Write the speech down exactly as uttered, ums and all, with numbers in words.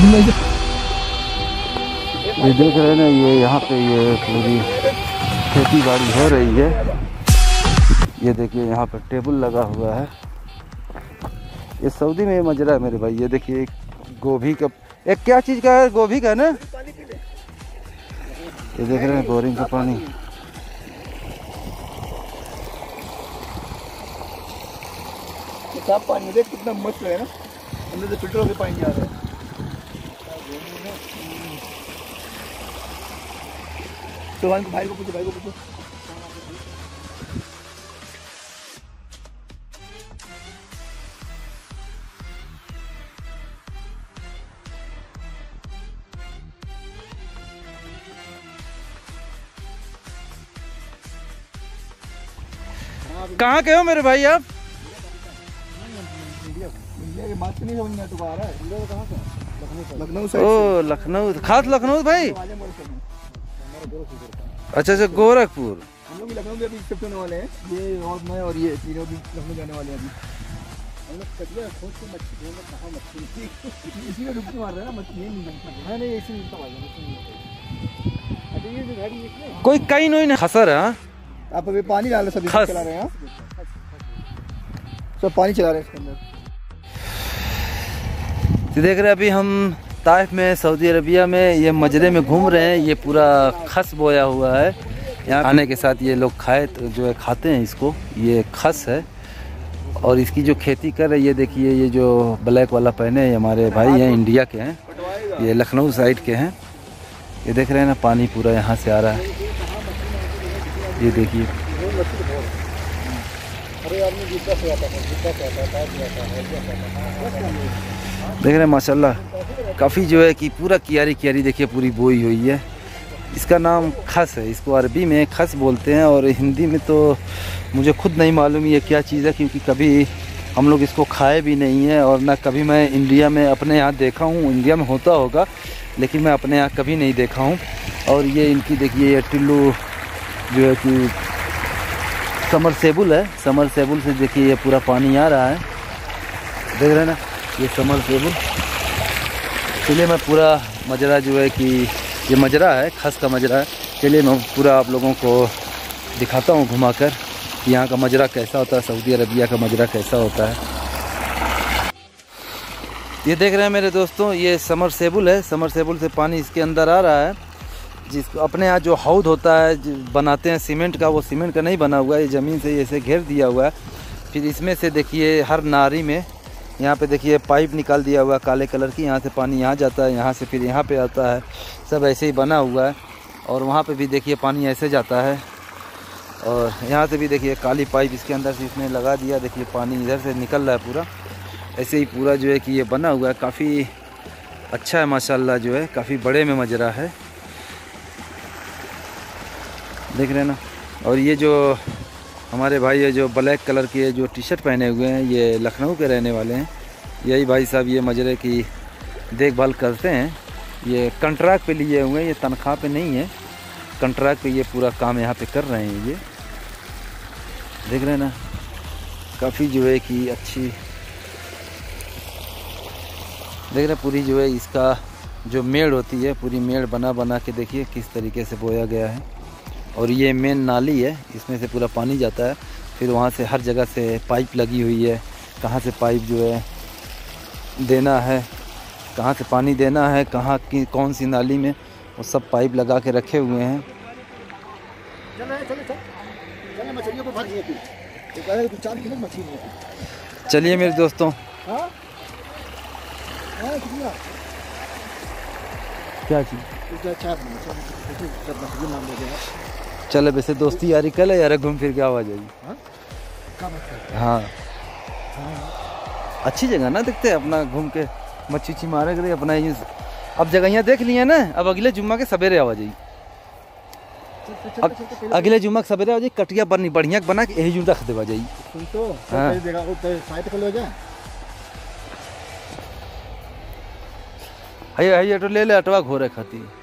ये देख रहे हैं ना, ये यहाँ पे ये पूरी खेती बाड़ी हो रही है। ये देखिए यहाँ पर टेबल लगा हुआ है। ये सऊदी में मजरा है मेरे भाई। ये देखिए गोभी का, एक क्या चीज़ का है, गोभी का है ना। ये देख रहे हैं बोरिंग का पानी। साफ पानी देख कितना मस्त है ना, अंदर से फिल्टर होकर पानी जा रहा है। तो भाई को पूछो, भाई को पूछो। कहाँ के हो मेरे भाई आप? इंडिया की बात नहीं समझ में आ रहा है। इंडिया कहाँ से? लखनऊ से। ओ लखनऊ, खास लखनऊ भाई। अच्छा अच्छा, गोरखपुर। हम लोग भी लखनऊ भी अभी शिफ्ट होने वाले हैं। ये और मैं और ये तीनों भी लखनऊ जाने वाले हैं अभी। हम लोग कटिया खोज के मच्छी ढूंढ कहाँ मच्छी इसी में डुबकी मार रहे हैं ना, मच्छी नहीं मिलता है। नहीं इसी मिलता है। कोई कहीं नहीं खसर है। आप अभी पानी डाल रहे, सब चला रहे हैं, सब पानी चला रहे हैं इसके अंदर। देख रहे हैं अभी हम ताइफ में, सऊदी अरबिया में, ये मजरे में घूम रहे हैं। ये पूरा खस बोया हुआ है। यहाँ आने के साथ ये लोग खाए तो जो है खाते हैं इसको। ये खस है और इसकी जो खेती कर रहे हैं, ये देखिए ये जो ब्लैक वाला पहने हैं हमारे भाई हैं, इंडिया के हैं, ये लखनऊ साइड के हैं। ये देख रहे हैं ना, पानी पूरा यहाँ से आ रहा है। ये देखिए देख रहे हैं माशाल्लाह, काफ़ी जो है कि पूरा कियारी कियारी देखिए पूरी बोई हुई है। इसका नाम खस है, इसको अरबी में खस बोलते हैं और हिंदी में तो मुझे खुद नहीं मालूम ये क्या चीज़ है, क्योंकि कभी हम लोग इसको खाए भी नहीं है और ना कभी मैं इंडिया में अपने यहाँ देखा हूँ। इंडिया में होता होगा लेकिन मैं अपने यहाँ कभी नहीं देखा हूँ। और ये इनकी देखिए ये टिल्लू जो है कि समरसेबुल है, समरसेबुल से देखिए ये पूरा पानी आ रहा है। देख रहे हैं ना, ये समरसेबुल। चलिए मैं पूरा मजरा जो है कि ये मजरा है, खस का मजरा है। चलिए मैं पूरा आप लोगों को दिखाता हूँ घुमाकर कि यहाँ का मजरा कैसा होता है, सऊदी अरबिया का मजरा कैसा होता है। ये देख रहे हैं मेरे दोस्तों, ये समरसेबुल है। समरसेबुल से पानी इसके अंदर आ रहा है। जिसको अपने यहाँ जो हौद होता है बनाते हैं सीमेंट का, वो सीमेंट का नहीं बना हुआ है, ये ज़मीन से ऐसे घेर दिया हुआ है। फिर इसमें से देखिए हर नारी में यहाँ पे देखिए पाइप निकाल दिया हुआ है काले कलर की। यहाँ से पानी यहाँ जाता है, यहाँ से फिर यहाँ पे आता है। सब ऐसे ही बना हुआ है। और वहाँ पे भी देखिए पानी ऐसे जाता है और यहाँ से भी देखिए काली पाइप इसके अंदर से इसने लगा दिया। देखिए पानी इधर से निकल रहा है पूरा, ऐसे ही पूरा जो है कि ये बना हुआ है। काफ़ी अच्छा है माशाल्लाह, जो है काफ़ी बड़े में मजरा है। देख रहे हैं ना। और ये जो हमारे भाई है जो ब्लैक कलर की जो टी शर्ट पहने हुए हैं, ये लखनऊ के रहने वाले हैं। यही भाई साहब ये मजरे की देखभाल करते हैं। ये कंट्रैक्ट पे लिए हुए हैं, ये तनख्वाह पे नहीं है, कंट्रैक्ट पे ये पूरा काम यहाँ पे कर रहे हैं। ये देख रहे हैं ना, काफ़ी जो है कि अच्छी देख रहे हैं पूरी जो है इसका जो मेड़ होती है, पूरी मेड़ बना बना के देखिए किस तरीके से बोया गया है। और ये मेन नाली है, इसमें से पूरा पानी जाता है। फिर वहाँ से हर जगह से पाइप लगी हुई है, कहाँ से पाइप जो है देना है, कहाँ से पानी देना है, कहाँ की कौन सी नाली में, वो सब पाइप लगा के रखे हुए हैं। चलिए मेरे दोस्तों, क्या चीज़ चले, वैसे दोस्ती यारी कल है यार, घूम फिर के आवा जाएगी। हाँ अच्छी जगह ना, दिखते हैं अपना घूम के मच्छी उच्छी मारे करे अपना। ये अब जगह देख लिए ना, अब अगले जुम्मा के सवेरे आवा जाएगी। अगले जुम्मा के सवेरे आ जाएगी, कटिया बनी बढ़िया बना के यही जुम रख देवा जाएगी। हाई हाई ऑटो ले ले, अटवा घोरे खाती